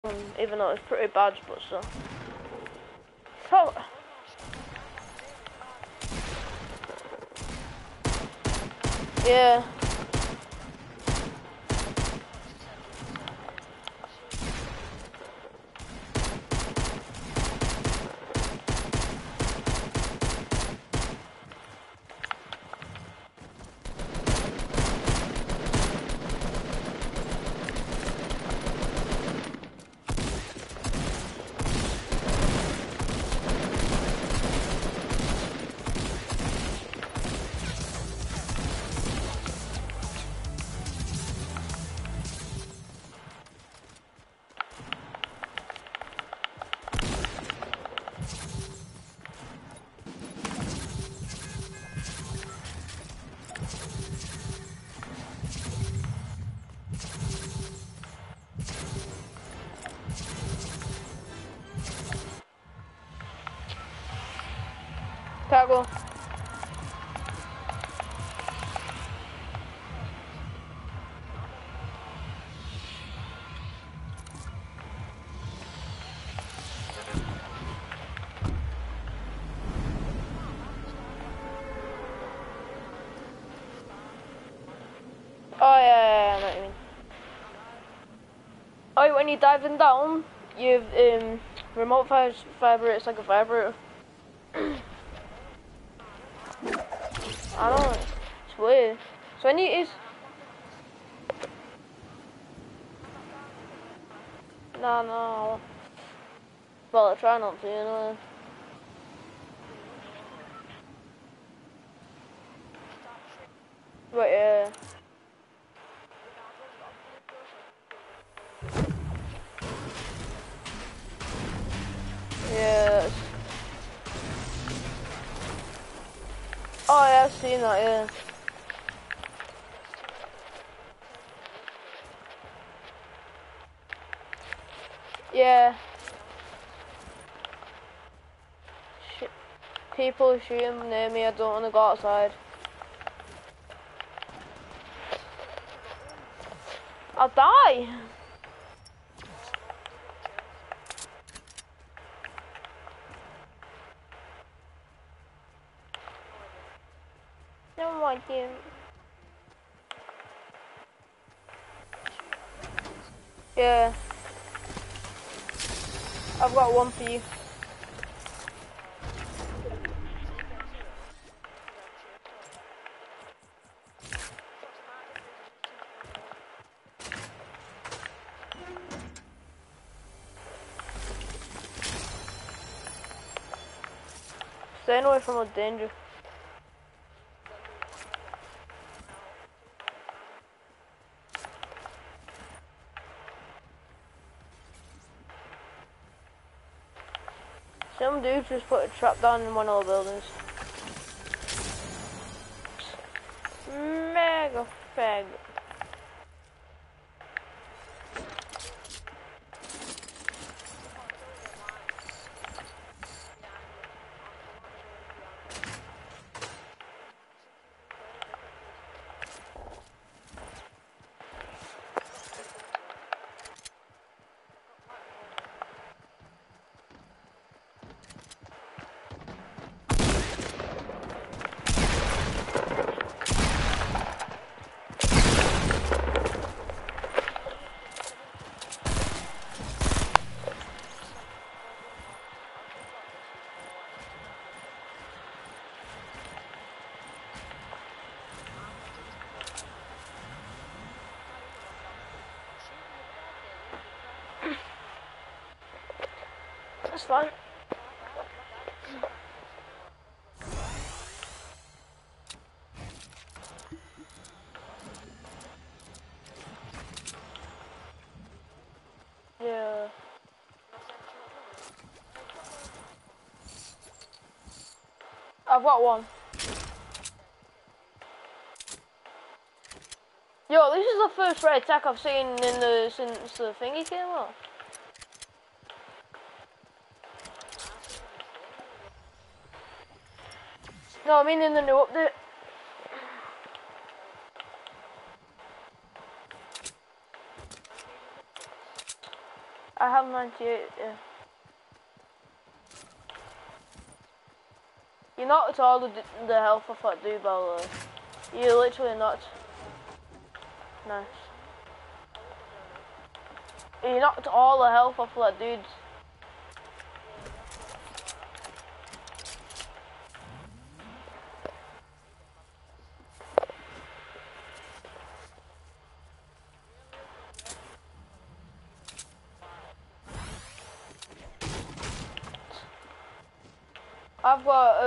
even though it's pretty bad, but still. So, yeah. Can't go. Oh yeah, I know what you mean. Oh, when you're diving down, you've remote vibrator. It's like a vibrator. I don't know. It's weird. So when you is. No. Well, I try not to, you know. But yeah. Yeah. Oh yeah, I've seen that. Yeah. Yeah. People shooting near me. I don't want to go outside. I'll die. No more, dude. Yeah. I've got one for you. Staying away from the danger. Some dude just put a trap down in one of the buildings. Mega fag. That's fine. Yeah. I've got one. Yo, this is the first red attack I've seen in the since the thingy came out. No, I mean in the new update. I have 98, yeah. You knocked all the health off that dude, by the way. You literally knocked. Nice. You knocked all the health off that dude. I've got,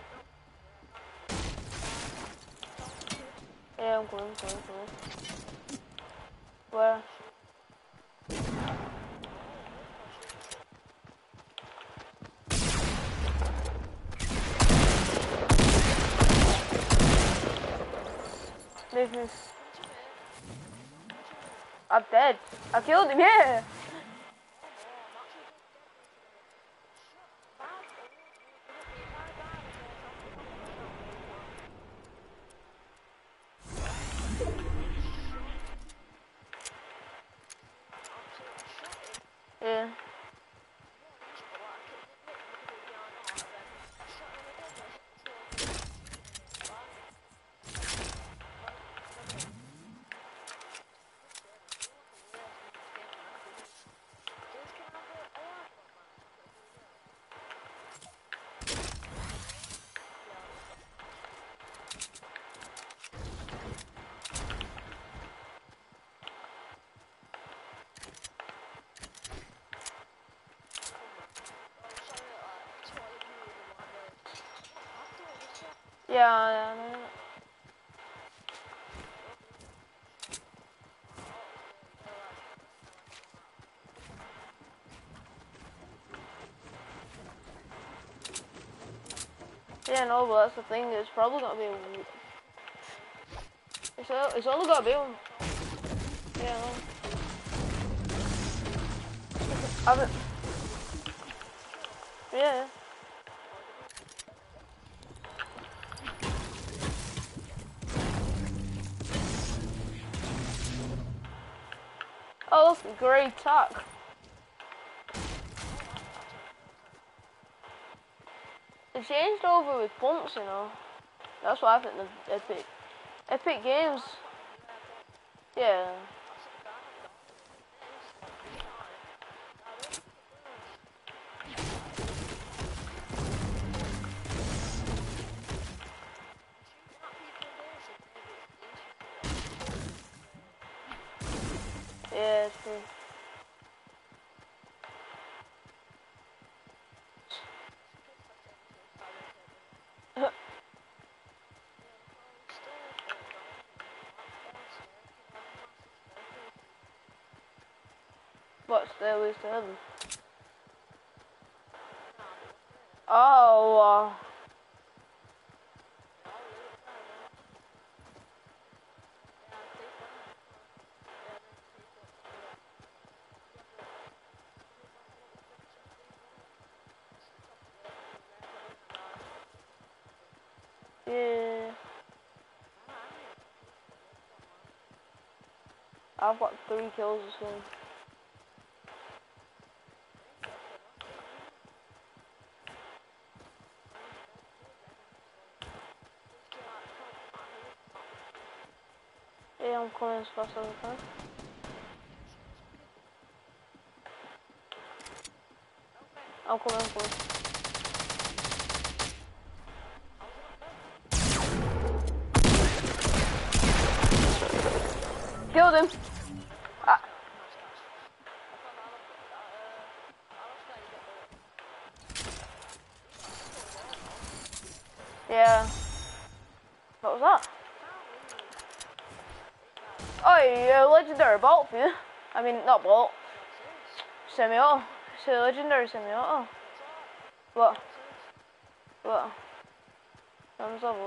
yeah, I'm coming. Where? Leave me. I'm dead. I killed him, yeah! Yeah. Yeah. Yeah, no, but that's the thing. It's probably gonna be. It's only gonna be one. Yeah, no. Yeah. Oh, that's a great talk. They changed over with pumps, you know. That's what I think the Epic Games. Yeah. Yeah, it's true. What, Stairways to Heaven? Oh, yeah. I've got 3 kills this game. Yeah, I'm coming as fast as I can. I'm coming. Killed him! Ah. Yeah. What was that? Oh, yeah, legendary bolt for you. I mean, not bolt. Semi-auto. It's a legendary semi-auto. What? Thumbs up.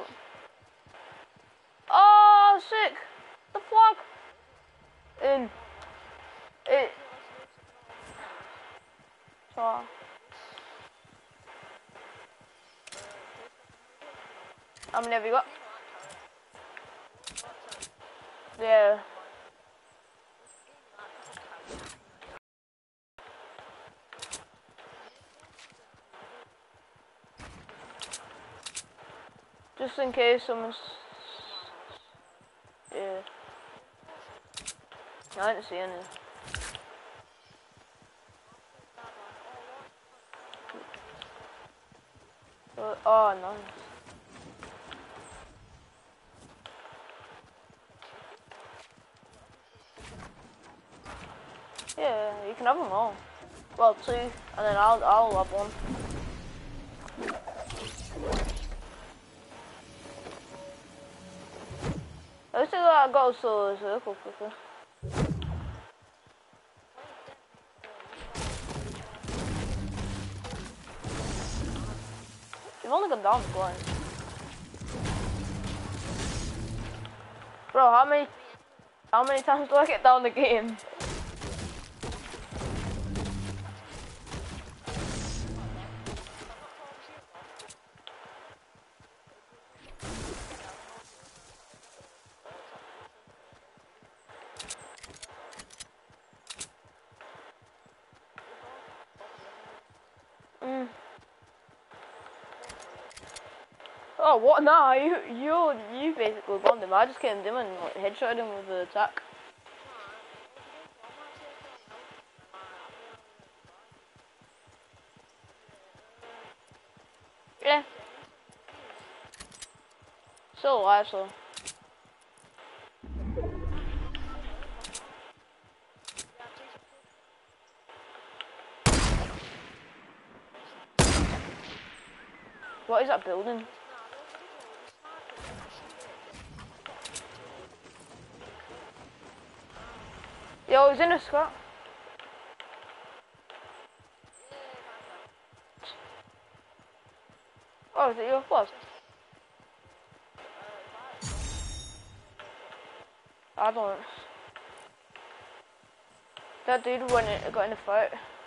Oh, sick! The flag! In. It. So. How many have you got? Yeah. Just in case someone's... Yeah. I didn't see any. Oh, nice. Yeah, you can have them all. Well, 2, and then I'll have 1. I wish I got us to a circle quicker. You've only gone down twice. Bro, how many times do I get down the game? Oh, what? Nah, you basically bombed him. I just came dim and like, headshotted him with the attack. Yeah. Still alive, so. What is that building? Yo, he's in a squat. Oh, is it your fault? I don't. That dude got in a fight.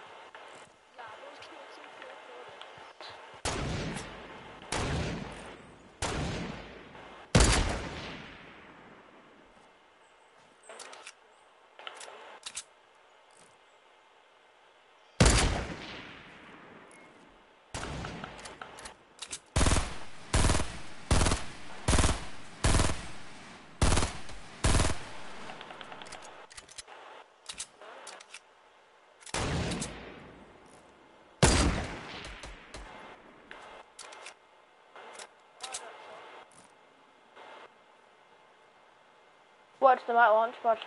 Watch the might launch pad.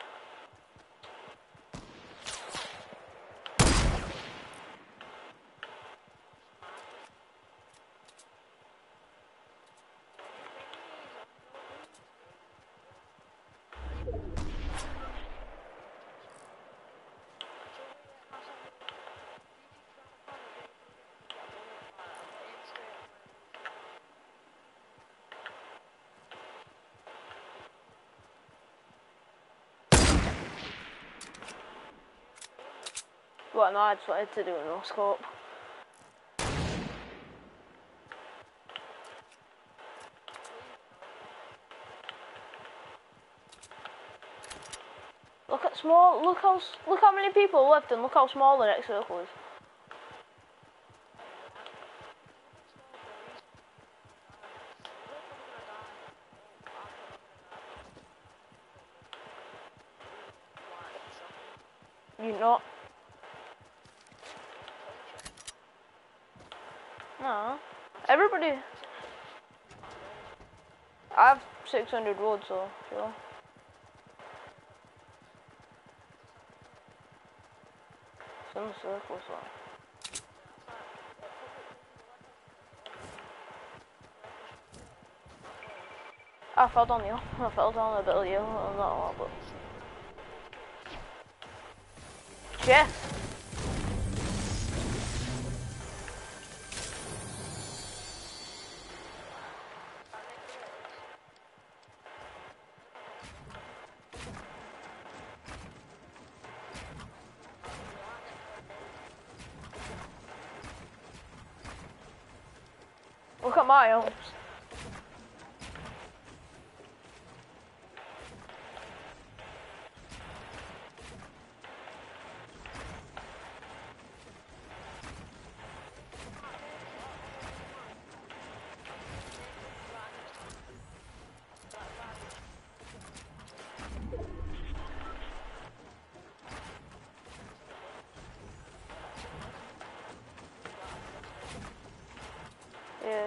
What? No, I just wanted to do a no scope. Look at small. Look how many people are left, and look how small the next circle is. You not? No. Everybody. I have 600 wood, so sure. It's in the circle, so. I fell down the hill. I fell down a bit of the hill. Not a lot, but. Yes. Look at my homes.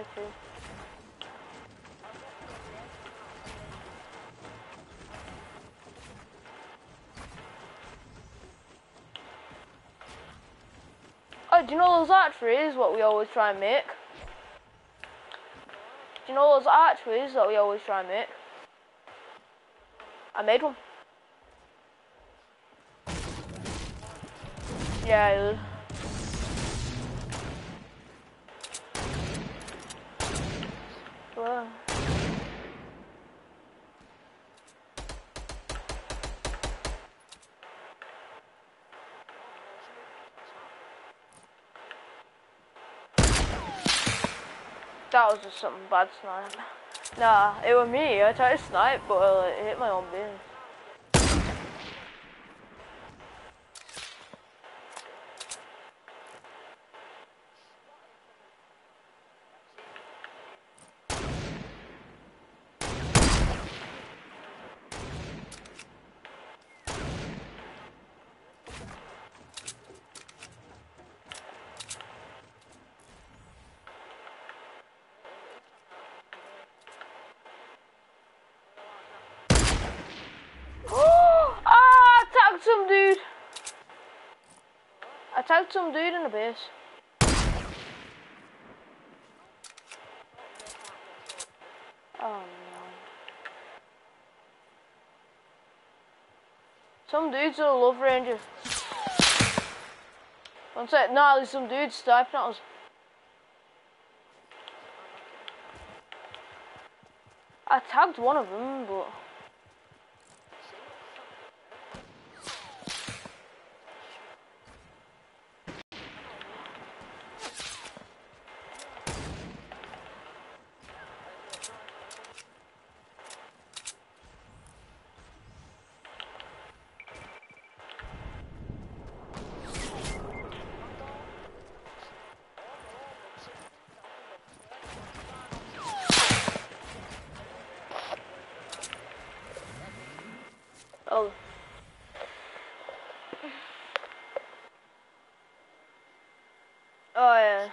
too. Oh, do you know those archeries, what we always try and make? Do you know those archeries that we always try and make? I made one. Yeah, I did. Wow. That was just something bad snipe. Nah, it was me. I tried to snipe, but it hit my own business. Some dude. I tagged some dude in the base. Oh no. Some dude's a love ranger. One sec, nah, there's some dudes sniping at us. I tagged one of them, but... Oh. Oh yeah.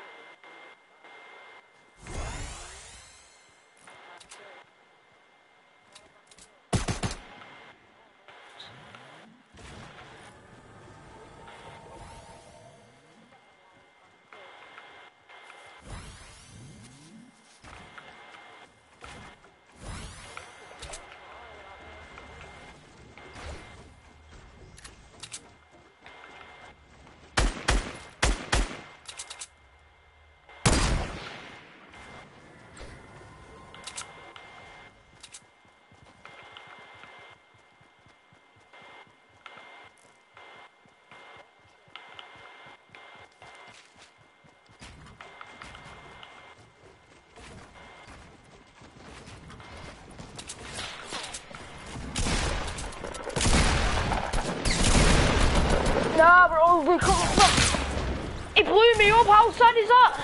Nah, bro, we come from. He blew me up. How sad is that?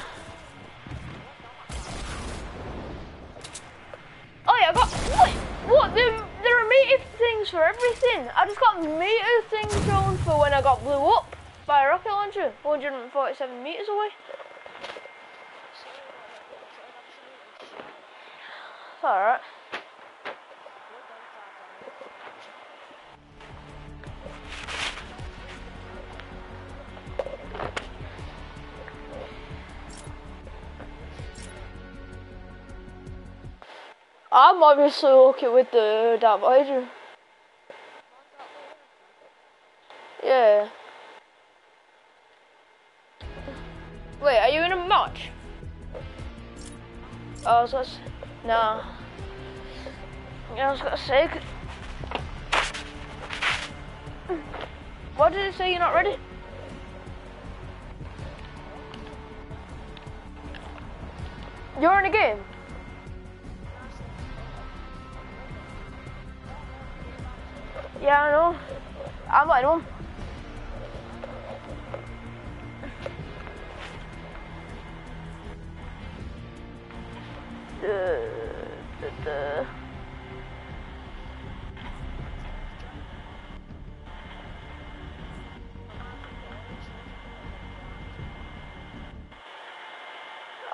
Oh yeah, I got what? There are meter things for everything. I just got meter things shown for when I got blew up by a rocket launcher, 147 meters away. It's alright. I'm obviously okay with the Dark Voyager. Yeah. Wait, are you in a match? Oh, I was gonna say, nah. Yeah, I was gonna say. What did it say? You're not ready? You're in a game. Yeah, I know. I'm letting one.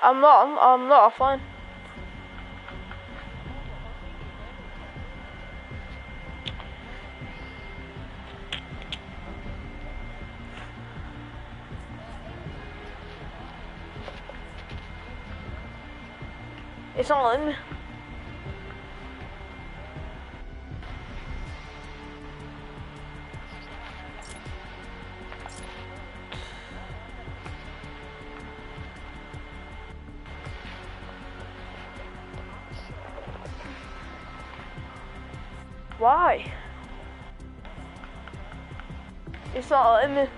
I'm not offline. It's not letting me. Why? It's not letting me.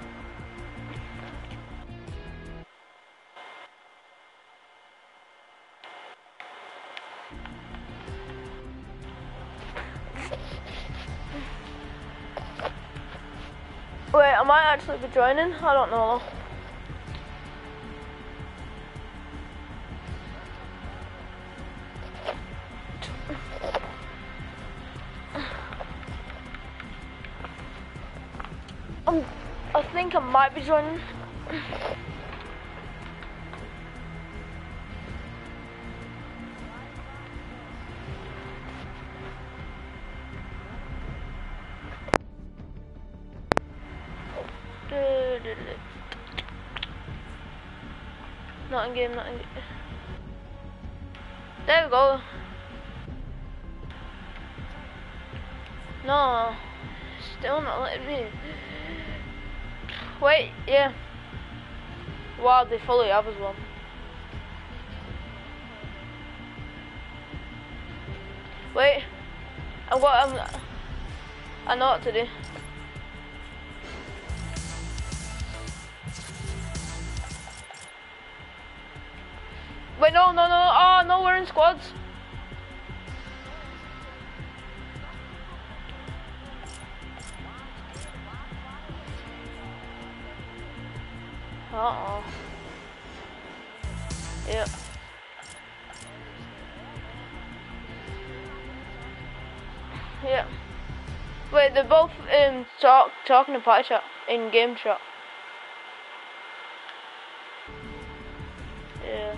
Wait, I might actually be joining. I don't know. I think I might be joining. Not in game, not in game. There we go. No, still not letting me. Wait, yeah. Wow, they fully have as well. Wait, I know what to do. Wait, no, oh no, we're in squads. Uh-oh. Yep. Yeah. Wait, they're both talking in party chat, in game chat. Yeah.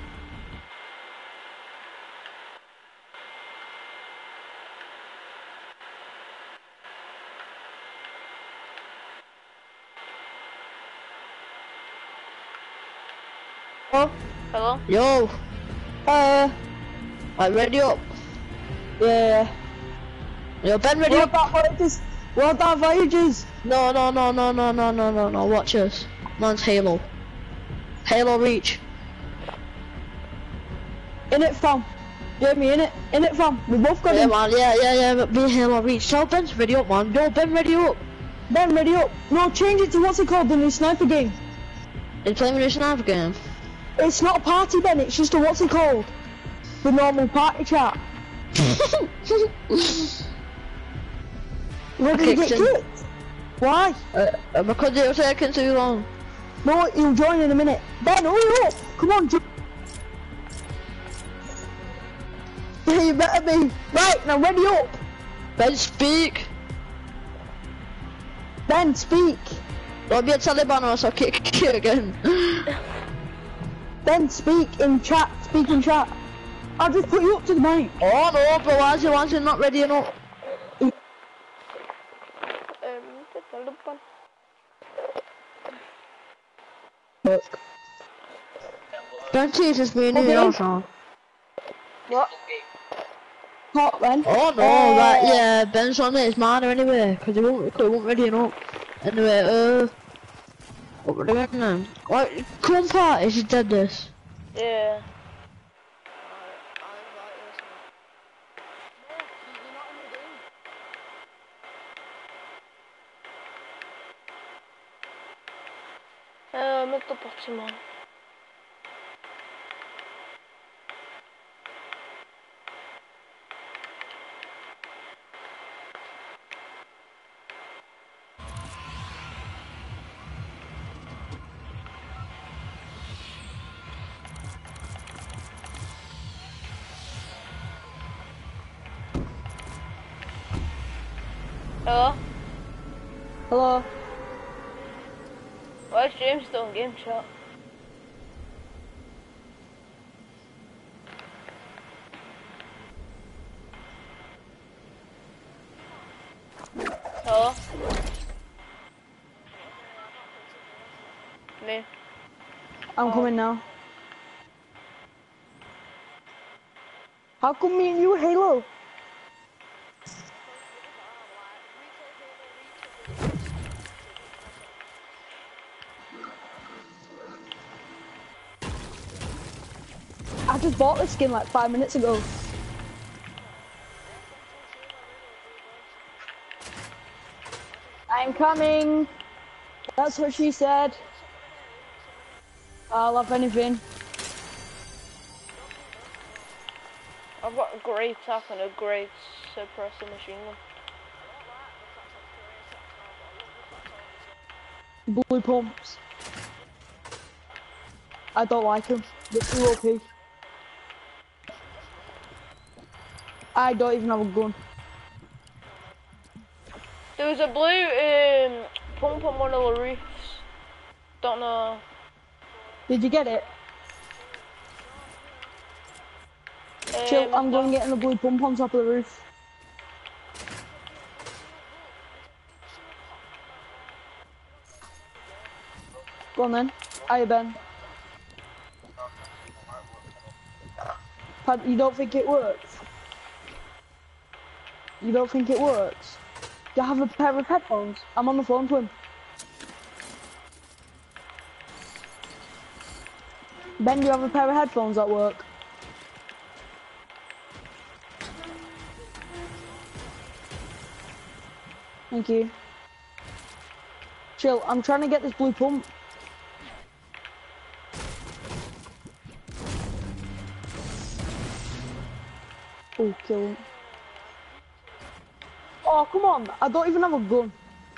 Oh. Hello? Yo. I'm ready up. Yeah. Yo, Ben, ready up. What that Voyages? No. Watch us. Mine's Halo. Halo Reach. In it, fam. Jamie, in it, fam. We both got Yeah, him. man. Yeah. But be Halo Reach. Tell Ben's ready up, man. Yo, Ben, ready up. Ben, ready up. No, change it to what's it called, the new sniper game. He's playing with a sniper game. It's not a party, Ben. It's just a what's it called? The normal party chat. Ready to get kicked? Why? Because it was taking too long. No, he'll join in a minute. Ben, hurry up! Come on, yeah, you better be. Right, now ready up! Ben, speak. Ben, speak! Don't be a Taliban or I'll kick you again. Ben, speak in chat. Speak in chat. I'll just put you up to the mic. Oh no, but why is he not ready enough? Look. Ben teaches me a new Okay. song. What? Hot, Ben. Oh no, right, yeah, Ben's on it, it's minor anyway, because he won't ready enough. Anyway, what we're doing now? Right, come party, she did this. Yeah. Metto Pokemon. Hello? Hello. Why is James still in game chat? I'm coming now. How come me and you Halo? I just bought this skin like 5 minutes ago. I'm coming. That's what she said. I'll have anything. I've got a great attack and a great suppressor machine gun. Blue pumps. I don't like them. They're too OP. I don't even have a gun. There was a blue pump on one of the roofs. Don't know. Did you get it? Chill, I'm going getting the blue pump on top of the roof. Go on then. Hiya, Ben. You don't think it works? You don't think it works? Do you have a pair of headphones? I'm on the phone to him. Ben, do you have a pair of headphones at work? Thank you. Chill, I'm trying to get this blue pump. Oh, kill him. Oh, come on. I don't even have a gun.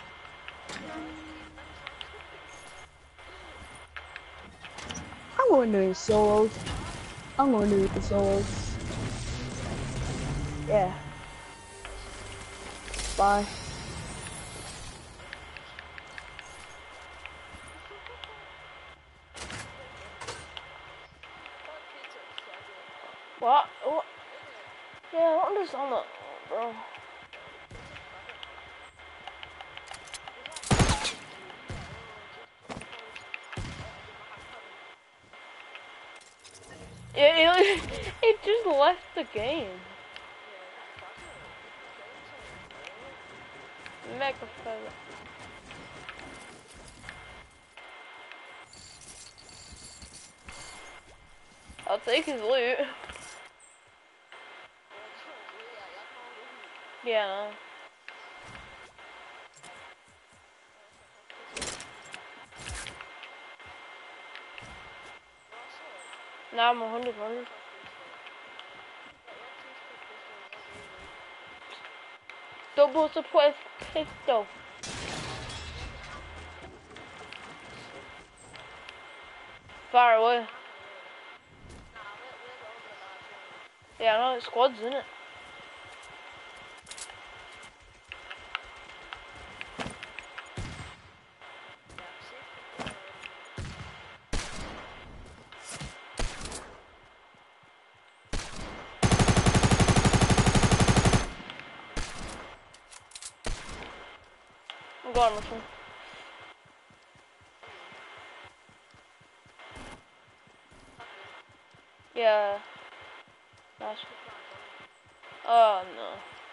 I'm going to do solos. I'm going to do the solos. Yeah. Bye. What? What? Yeah, I don't understand that, bro. Yeah, it just left the game. Mega feather. I'll take his loot. Yeah. Now I'm 100. Double support pistol. Far away. Yeah, I know, it's squads, isn't it? I'm going with him. Yeah. Nice. Oh no.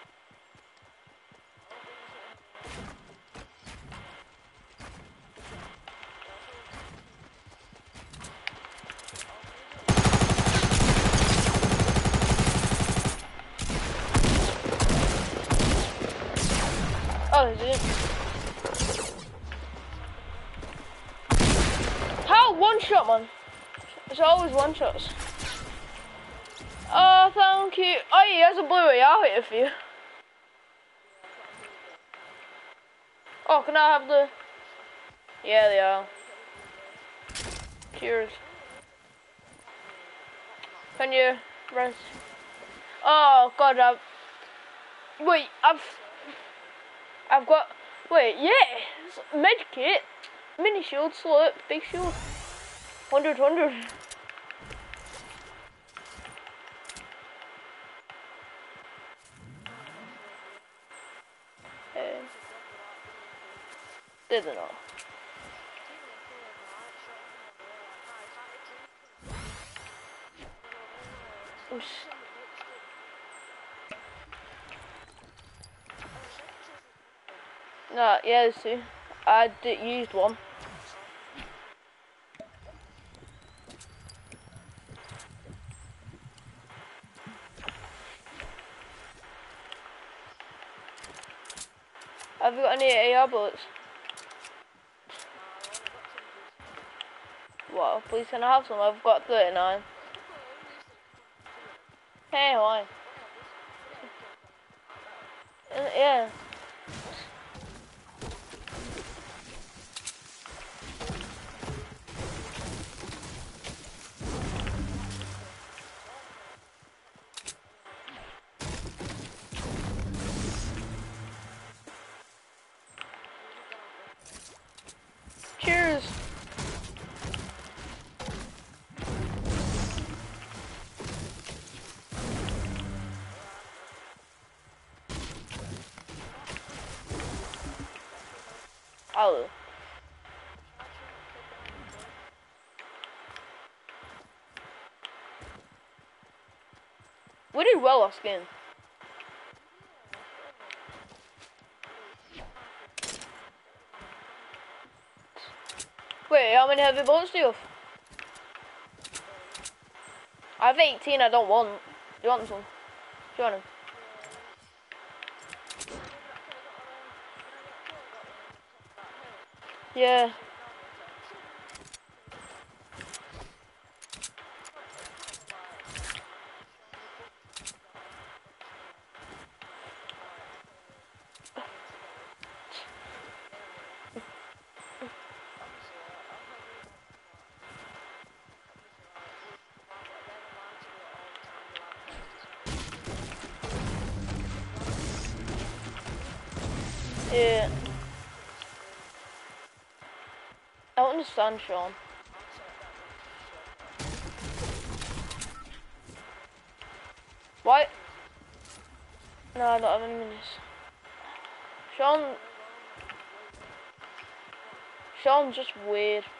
Oh, is it? How one shot, man? It's always one shots. Oh, thank you. Oh, he has a blue AR here for you. Oh, can I have the... Yeah, they are. Cheers. Can you rest? Oh, God, Wait, I've got... Wait, yeah! Med kit. Mini shield, slurp, big shield. 100. Did it not? Oosh. No, yeah, there's two. I used one. Have you got any AR bullets? What? Please can I have some? I've got 39. Hey, why? Yeah. Cheers. Oh. We did well last game. Wait, how many heavy bullets do you have? I have 18, I don't want. Do you want some? Do you want them? Yeah. Yeah. I don't understand, Sean. Why? No, I don't have any minis. Sean's just weird.